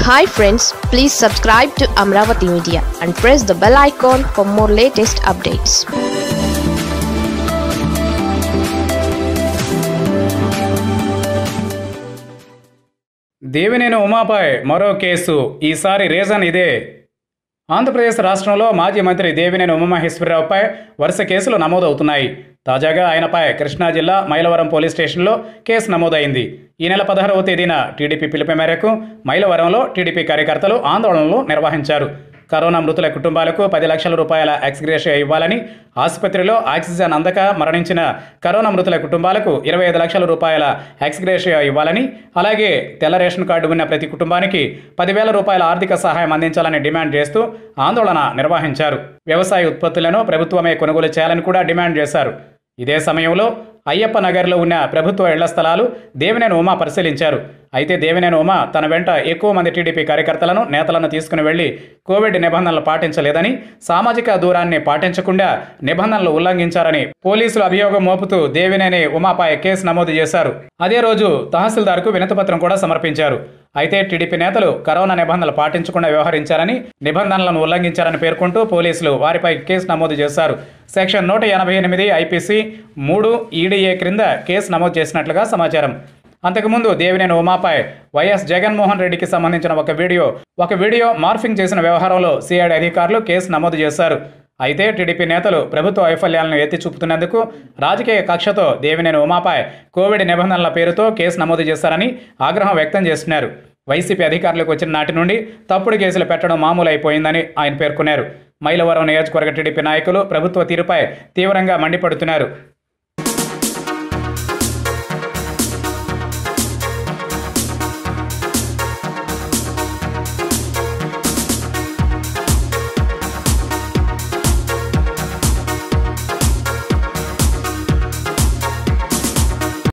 Hi friends, please subscribe to Amravati Media and press the bell icon for more latest updates. Devineni ఉమాపై మరో case. ఈసారి reason ఇదే. ఆంధ్రప్రదేశ్ రాష్ట్రంలో మాజీ మంత్రి దేవినేని ఉమామహేశ్వరరావుపై వరుస కేసులు నమోదవుతున్నాయి. తాజాగా ఆయనపై కృష్ణా జిల్లా మైలవరం పోలీస్ స్టేషన్లో కేసు నమోదైంది. ఈ నెల 16వ తేదీన టీడీపీ పిలుపు మేరకు మైలవరంలో టీడీపీ కార్యకర్తలు ఆందోళనలు నిర్వహించారు. కరోనా మృతుల కుటుంబాలకు 10 లక్షల రూపాయల ఎక్స్గ్రేషియా ఇవ్వాలని, ఆసుపత్రిలో ఆక్సిజన్ అందక మరణించిన కరోనా మృతుల కుటుంబాలకు 25 లక్షల రూపాయల ఎక్స్గ్రేషియా ఇవ్వాలని, అలాగే తెల్ల రేషన్ కార్డు ఉన్న ప్రతి కుటుంబానికి 10,000 రూపాయల ఆర్థిక సహాయం అందించాలని డిమాండ్ చేస్తూ ఆందోళన నిర్వహించారు. వ్యవసాయ ఉత్పత్తులను ప్రభుత్వమే కొనుగోలు చేయాలని కూడా డిమాండ్ చేశారు. ఇదే సమయంలో అయ్యప్ప నగర్లో ఉన్న ప్రభుత్వ ఇళ్ల స్థలాలు దేవినేని ఉమా పరిశీలించారు. అయితే దేవినేని ఉమా తన వెంట ఎక్కువ మంది టీడీపీ కార్యకర్తలను, నేతలను తీసుకుని వెళ్లి కోవిడ్ నిబంధనలు పాటించలేదని, సామాజిక దూరాన్ని పాటించకుండా నిబంధనలు ఉల్లంఘించారని పోలీసులు అభియోగం మోపుతూ దేవినేని ఉమాపై కేసు నమోదు చేశారు. అదే రోజు తహసీల్దార్కు వినతిపత్రం కూడా సమర్పించారు. అయితే టీడీపీ నేతలు కరోనా నిబంధనలు పాటించకుండా వ్యవహరించారని, నిబంధనలను ఉల్లంఘించారని పేర్కొంటూ పోలీసులు వారిపై కేసు నమోదు చేశారు. సెక్షన్ 188 ఐపీసీ 3 ఈడీఏ క్రింద కేసు నమోదు చేసినట్లుగా సమాచారం. అంతకుముందు దేవినేని ఉమాపై వైఎస్ జగన్మోహన్ రెడ్డికి సంబంధించిన ఒక వీడియో మార్ఫింగ్ చేసిన వ్యవహారంలో సిఐడి అధికారులు కేసు నమోదు చేశారు. అయితే టీడీపీ నేతలు ప్రభుత్వ వైఫల్యాలను ఎత్తి చూపుతున్నందుకు రాజకీయ కక్షతో దేవినేని ఉమాపై కోవిడ్ నిబంధనల పేరుతో కేసు నమోదు చేశారని ఆగ్రహం వ్యక్తం చేస్తున్నారు. వైసీపీ అధికారులకు వచ్చిన నాటి నుండి తప్పుడు కేసులు పెట్టడం మామూలు అయిపోయిందని ఆయన పేర్కొన్నారు. మైలవరం నియోజకవర్గ టీడీపీ నాయకులు ప్రభుత్వ తీరుపై తీవ్రంగా మండిపడుతున్నారు.